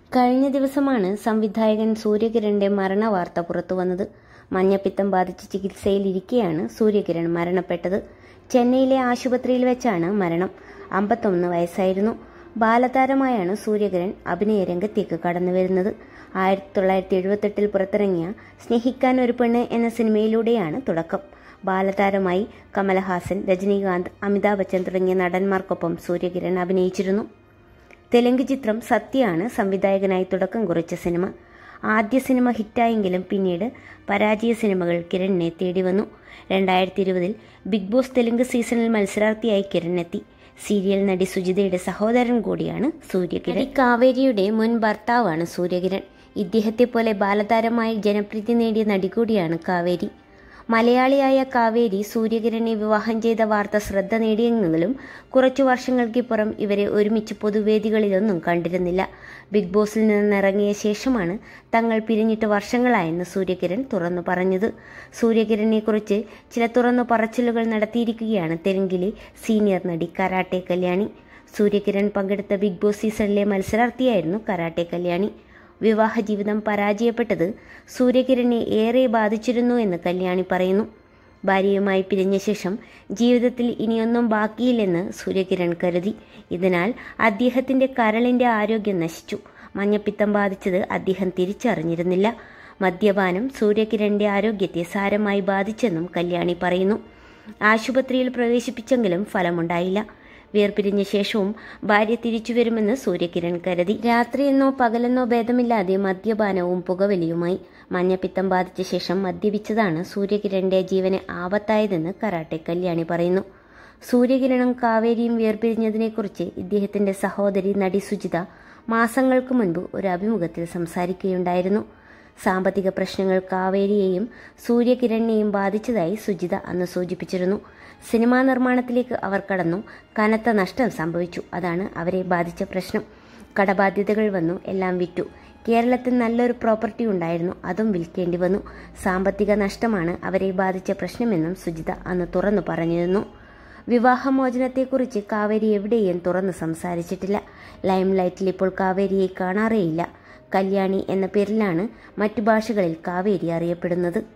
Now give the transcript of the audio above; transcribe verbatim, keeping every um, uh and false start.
കഴിഞ്ഞ ദിവസമാണ് സംവിധായകൻ സൂര്യകിരണിന്റെ മരണവാർത്ത പുറത്തുവന്നത്. മഞ്ഞപ്പിത്തം ബാധിച്ച് ചികിത്സയിലിരിക്കെയാണ് സൂര്യകിരൺ മരണപ്പെട്ടത്. ചെന്നൈയിലെ ആശുപത്രിയിൽ വെച്ചാണ് മരണം. അമ്പത്തൊന്ന് വയസ്സായിരുന്നു. ബാലതാരമായാണ് സൂര്യകിരൺ അഭിനയ രംഗത്തേക്ക് കടന്നുവരുന്നത്. ആയിരത്തി തൊള്ളായിരത്തി എഴുപത്തെട്ടിൽ പുറത്തിറങ്ങിയ സ്നേഹിക്കാൻ ഒരു പെണ്ണ് എന്ന സിനിമയിലൂടെയാണ് തുടക്കം. ബാലതാരമായി കമലഹാസൻ, രജനീകാന്ത്, അമിതാഭ് ബച്ചൻ തുടങ്ങിയ നടന്മാർക്കൊപ്പം സൂര്യകിരൺ അഭിനയിച്ചിരുന്നു. തെലുങ്ക് ചിത്രം സത്യയാണ് സംവിധായകനായി തുടക്കം കുറിച്ച സിനിമ. ആദ്യ സിനിമ ഹിറ്റായെങ്കിലും പിന്നീട് പരാജയ സിനിമകൾ കിരണിനെ തേടി വന്നു. രണ്ടായിരത്തി ഇരുപതിൽ ബിഗ് ബോസ് തെലുങ്ക് സീസണിൽ മത്സരാർത്ഥിയായി കിരൺ എത്തി. സീരിയൽ നടി സുജിതയുടെ സഹോദരൻ കൂടിയാണ് സൂര്യകിരൺ. കാവേരിയുടെ മുൻ ഭർത്താവാണ് സൂര്യകിരൺ. ഇദ്ദേഹത്തെ പോലെ ബാലതാരമായി ജനപ്രീതി നേടിയ നടി കൂടിയാണ് കാവേരി. മലയാളിയായ കാവേരി സൂര്യകിരണിനെ വിവാഹം ചെയ്ത വാർത്ത ശ്രദ്ധ നേടിയെങ്കിലും കുറച്ചു വർഷങ്ങൾക്കിപ്പുറം ഇവരെ ഒരുമിച്ച് പൊതുവേദികളിലൊന്നും കണ്ടിരുന്നില്ല. ബിഗ് ബോസിൽ നിന്നിറങ്ങിയ ശേഷമാണ് തങ്ങൾ പിരിഞ്ഞിട്ട് വർഷങ്ങളായെന്ന് സൂര്യകിരൺ തുറന്നു പറഞ്ഞത്. സൂര്യകിരണിനെക്കുറിച്ച് ചില തുറന്നു പറച്ചിലുകൾ നടത്തിയിരിക്കുകയാണ് തെലുങ്കിലെ സീനിയർ നടി കരാട്ടെ കല്യാണി. സൂര്യകിരൺ പങ്കെടുത്ത ബിഗ് ബോസ് സീസണിലെ മത്സരാർത്ഥിയായിരുന്നു കരാട്ടെ കല്യാണി. വിവാഹ ജീവിതം പരാജയപ്പെട്ടത് സൂര്യകിരണിനെ ഏറെ ബാധിച്ചിരുന്നു എന്ന് കല്യാണി പറയുന്നു. ഭാര്യയുമായി പിരിഞ്ഞ ശേഷം ജീവിതത്തിൽ ഇനിയൊന്നും ബാക്കിയില്ലെന്ന് സൂര്യകിരൺ കരുതി. ഇതിനാൽ അദ്ദേഹത്തിന്റെ കരളിന്റെ ആരോഗ്യം നശിച്ചു. മഞ്ഞപ്പിത്തം ബാധിച്ചത് അദ്ദേഹം തിരിച്ചറിഞ്ഞിരുന്നില്ല. മദ്യപാനം സൂര്യകിരണിന്റെ ആരോഗ്യത്തെ സാരമായി ബാധിച്ചെന്നും കല്യാണി പറയുന്നു. ആശുപത്രിയിൽ പ്രവേശിപ്പിച്ചെങ്കിലും ഫലമുണ്ടായില്ല. വേർപിരിഞ്ഞ ശേഷവും ഭാര്യ തിരിച്ചുവരുമെന്ന് സൂര്യകിരൺ കരുതി. രാത്രിയെന്നോ പകലെന്നോ ഭേദമില്ലാതെ മദ്യപാനവും പുകവലിയുമായി. മഞ്ഞപ്പിത്തം ബാധിച്ച ശേഷം മദ്യപിച്ചതാണ് സൂര്യകിരണിന്റെ ജീവന് ആപത്തായതെന്ന് കരാട്ടെ കല്യാണി പറയുന്നു. സൂര്യകിരണും കാവേരിയും വേർപിരിഞ്ഞതിനെക്കുറിച്ച് ഇദ്ദേഹത്തിന്റെ സഹോദരി നടി സുജിത മാസങ്ങൾക്ക് മുൻപ് ഒരു അഭിമുഖത്തിൽ സംസാരിക്കുകയുണ്ടായിരുന്നു. സാമ്പത്തിക പ്രശ്നങ്ങൾ കാവേരിയെയും സൂര്യകിരണിനെയും ബാധിച്ചതായി സുജിത അന്ന് സൂചിപ്പിച്ചിരുന്നു. സിനിമാ നിർമ്മാണത്തിലേക്ക് അവർ കടന്നു. കനത്ത നഷ്ടം സംഭവിച്ചു. അതാണ് അവരെ ബാധിച്ച പ്രശ്നം. കടബാധ്യതകൾ വന്നു. എല്ലാം വിറ്റു. കേരളത്തിൽ നല്ലൊരു പ്രോപ്പർട്ടി ഉണ്ടായിരുന്നു. അതും വിൽക്കേണ്ടി വന്നു. സാമ്പത്തിക നഷ്ടമാണ് അവരെ ബാധിച്ച പ്രശ്നമെന്നും സുജിത അന്ന് തുറന്നു പറഞ്ഞിരുന്നു. വിവാഹമോചനത്തെക്കുറിച്ച് കാവേരി എവിടെയും തുറന്ന് സംസാരിച്ചിട്ടില്ല. ലൈം ലൈറ്റിൽ ഇപ്പോൾ കാവേരിയെ കാണാറേയില്ല. കല്യാണി എന്ന പേരിലാണ് മറ്റു ഭാഷകളിൽ കാവേരി അറിയപ്പെടുന്നത്.